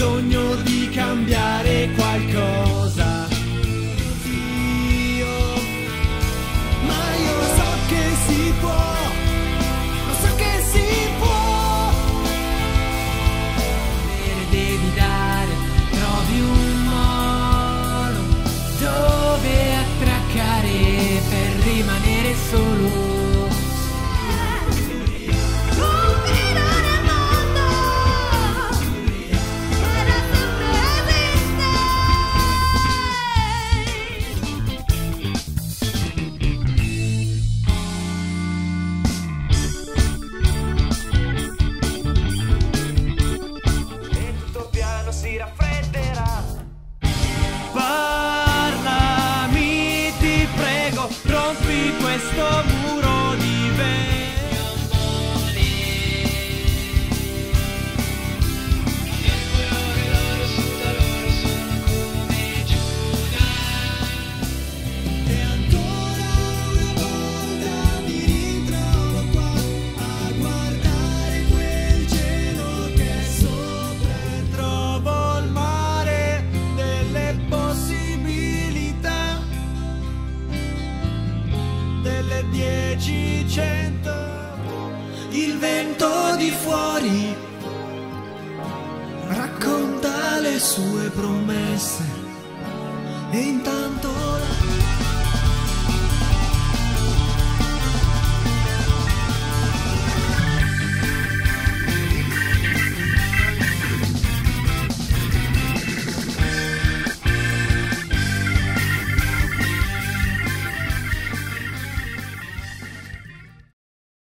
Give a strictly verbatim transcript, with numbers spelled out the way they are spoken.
bisogno di cambiare qualcosa. Io, ma io so che si può, lo so che si può. Ne devi dare, trovi un modo dove attraccare per rimanere solo. Si raffredderà. Parlami, ti prego, rompi questo muro di velo. Il colore loro su da loro sono come Giuda. E ancora una volta mi ritrovo qua a guardare quel cielo che è sopra. Trovo il mare delle possibilità, delle dieci, cento. Il vento di fuori racconta le sue promesse e intanto la